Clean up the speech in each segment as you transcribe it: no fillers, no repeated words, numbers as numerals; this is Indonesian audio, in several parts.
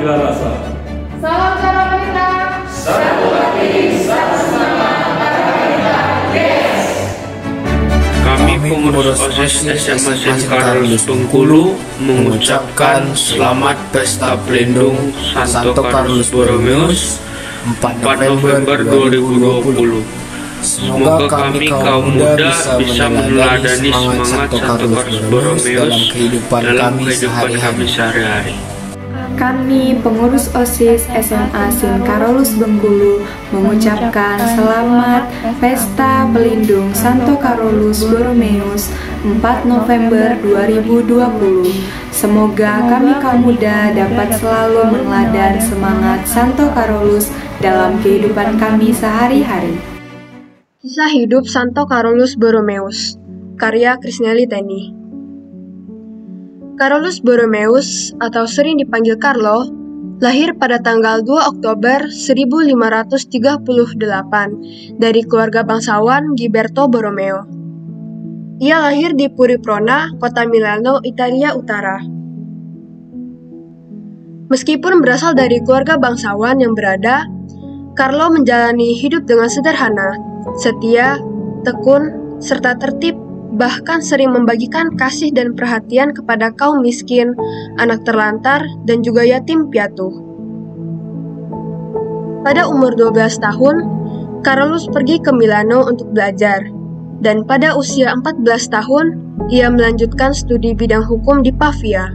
Nabila Rasa. Salam cara wanita. Satu hati, satu semangat, kata kita, yes! Kami pengurus OSIS SMA St. Carolus Bengkulu mengucapkan selamat Pesta Pelindung Santo Carolus Borromeus 4 November 2020. Semoga kami kaum muda bisa meneladani semangat Santo Carolus Borromeus dalam kehidupan kami sehari-hari. Kami pengurus OSIS SMA St. Carolus Bengkulu mengucapkan selamat Pesta Pelindung Santo Carolus Borromeus 4 November 2020. Semoga kami kaum muda dapat selalu meneladani semangat Santo Carolus dalam kehidupan kami sehari-hari. Kisah hidup Santo Carolus Borromeus, karya Krisnelli Teni. Carolus Borromeus, atau sering dipanggil Carlo, lahir pada tanggal 2 Oktober 1538 dari keluarga bangsawan Ghiberto Borromeo. Ia lahir di Puriprona, kota Milano, Italia Utara. Meskipun berasal dari keluarga bangsawan yang berada, Carlo menjalani hidup dengan sederhana, setia, tekun, serta tertib, bahkan sering membagikan kasih dan perhatian kepada kaum miskin, anak terlantar, dan juga yatim piatu. Pada umur 12 tahun, Carolus pergi ke Milano untuk belajar, dan pada usia 14 tahun, ia melanjutkan studi bidang hukum di Pavia.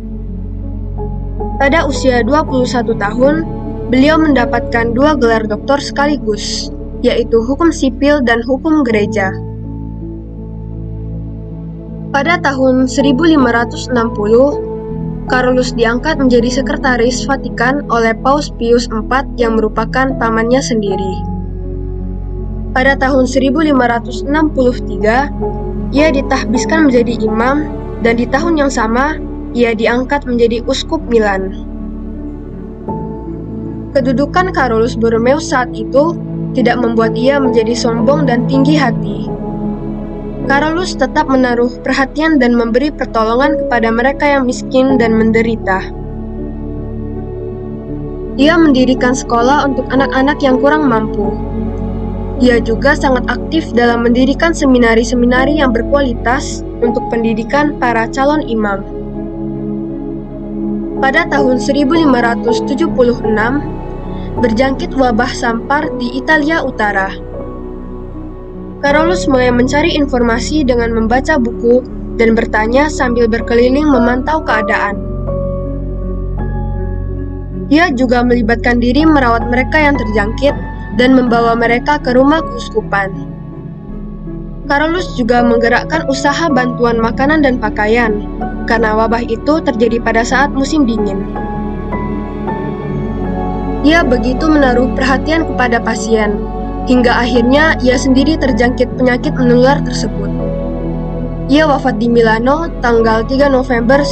Pada usia 21 tahun, beliau mendapatkan 2 gelar doktor sekaligus, yaitu hukum sipil dan hukum gereja. Pada tahun 1560, Carolus diangkat menjadi sekretaris Vatikan oleh Paus Pius IV yang merupakan pamannya sendiri. Pada tahun 1563, ia ditahbiskan menjadi imam, dan di tahun yang sama, ia diangkat menjadi uskup Milan. Kedudukan Carolus Borromeus saat itu tidak membuat ia menjadi sombong dan tinggi hati. Carolus tetap menaruh perhatian dan memberi pertolongan kepada mereka yang miskin dan menderita. Ia mendirikan sekolah untuk anak-anak yang kurang mampu. Ia juga sangat aktif dalam mendirikan seminari-seminari yang berkualitas untuk pendidikan para calon imam. Pada tahun 1576, berjangkit wabah sampar di Italia Utara. Carolus mulai mencari informasi dengan membaca buku dan bertanya sambil berkeliling memantau keadaan. Ia juga melibatkan diri merawat mereka yang terjangkit dan membawa mereka ke rumah keuskupan. Carolus juga menggerakkan usaha bantuan makanan dan pakaian, karena wabah itu terjadi pada saat musim dingin. Ia begitu menaruh perhatian kepada pasien, hingga akhirnya ia sendiri terjangkit penyakit menular tersebut. Ia wafat di Milano tanggal 3 November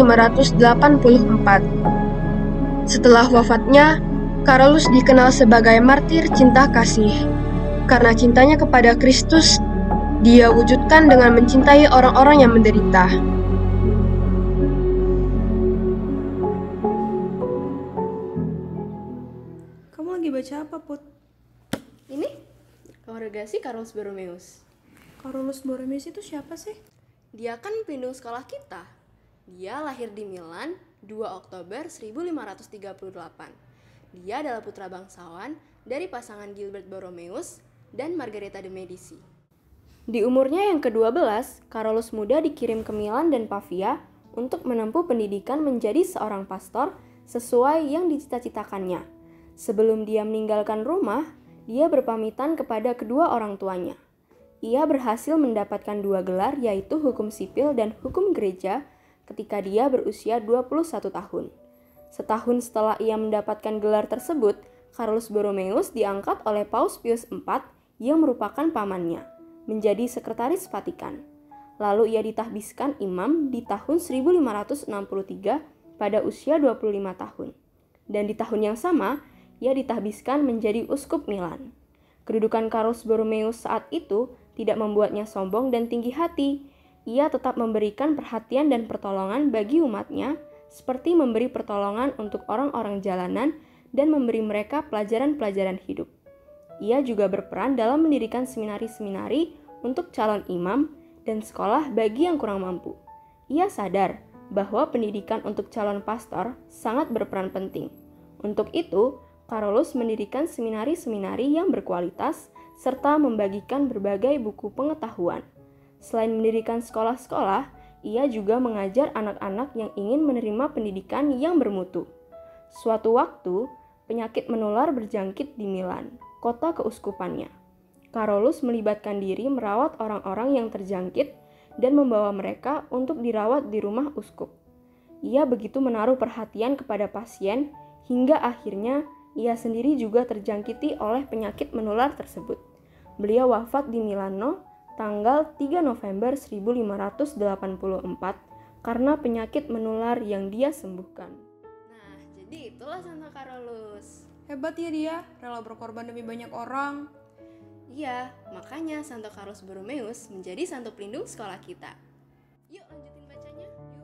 1584. Setelah wafatnya, Carolus dikenal sebagai martir cinta kasih. Karena cintanya kepada Kristus, dia wujudkan dengan mencintai orang-orang yang menderita. Kamu lagi baca apa, Put? Ini Kongregasi Carolus Borromeus. Carolus Borromeus itu siapa sih? Dia kan pelindung sekolah kita. Dia lahir di Milan 2 Oktober 1538. Dia adalah putra bangsawan dari pasangan Gilbert Borromeus dan Margareta de Medici. Di umurnya yang ke-12, Carolus muda dikirim ke Milan dan Pavia untuk menempuh pendidikan menjadi seorang pastor sesuai yang dicita-citakannya. Sebelum dia meninggalkan rumah, dia berpamitan kepada kedua orang tuanya. Ia berhasil mendapatkan 2 gelar, yaitu hukum sipil dan hukum gereja, ketika dia berusia 21 tahun. Setahun setelah ia mendapatkan gelar tersebut, Carolus Borromeus diangkat oleh Paus Pius IV yang merupakan pamannya, menjadi sekretaris Vatikan. Lalu ia ditahbiskan imam di tahun 1563 pada usia 25 tahun. Dan di tahun yang sama, ia ditahbiskan menjadi uskup Milan. Kedudukan Carolus Borromeus saat itu tidak membuatnya sombong dan tinggi hati. Ia tetap memberikan perhatian dan pertolongan bagi umatnya seperti memberi pertolongan untuk orang-orang jalanan dan memberi mereka pelajaran-pelajaran hidup. Ia juga berperan dalam mendirikan seminari-seminari untuk calon imam dan sekolah bagi yang kurang mampu. Ia sadar bahwa pendidikan untuk calon pastor sangat berperan penting. Untuk itu, Carolus mendirikan seminari-seminari yang berkualitas serta membagikan berbagai buku pengetahuan. Selain mendirikan sekolah-sekolah, ia juga mengajar anak-anak yang ingin menerima pendidikan yang bermutu. Suatu waktu, penyakit menular berjangkit di Milan, kota keuskupannya. Carolus melibatkan diri merawat orang-orang yang terjangkit dan membawa mereka untuk dirawat di rumah uskup. Ia begitu menaruh perhatian kepada pasien hingga akhirnya ia sendiri juga terjangkiti oleh penyakit menular tersebut. Beliau wafat di Milano tanggal 3 November 1584 karena penyakit menular yang dia sembuhkan. Nah, jadi itulah Santo Carolus. Hebat ya dia, rela berkorban demi banyak orang. Iya, makanya Santo Carolus Borromeus menjadi santo pelindung sekolah kita. Yuk lanjutin bacanya,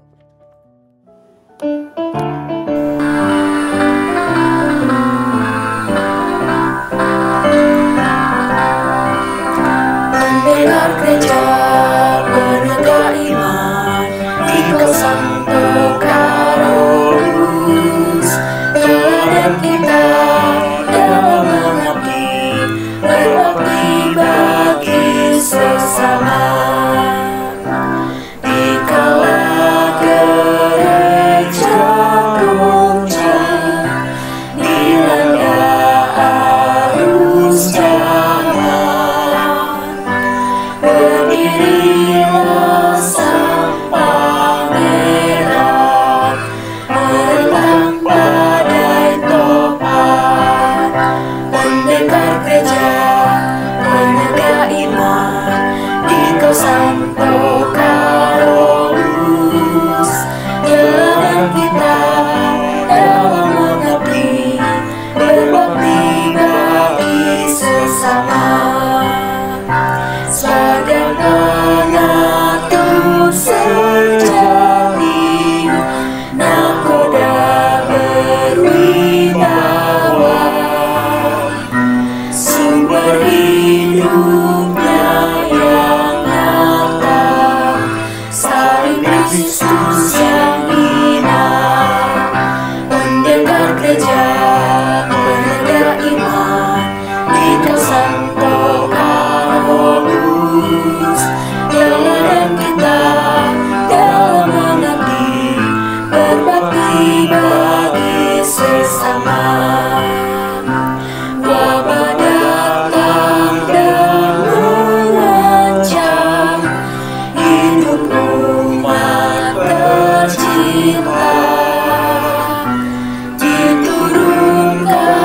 Pendengar gereja penegak iman, Engkau Santo Carolus, teladan kita dalam mengabdi, berbakti bagi sesama. Dikala gereja goncang, dilanda arus zaman, berdirilah sang pangeran, menentang badai topan. Pendekar gereja penegak iman, Engkau Santo Carolus, teladan kita dalam mengabdi, berbakti bagi sesama. Sebagai pengatur sejati, nahkoda berwibawa, sumber hidupnya yang nyata, salib Kristus yang hina. Pendengar gereja penegak iman, Engkau Santo Carolus, teladan kita dalam mengabdi, berbakti bagi sesama. Wabah datang dan mengancam hidup umat tercinta, diturunkan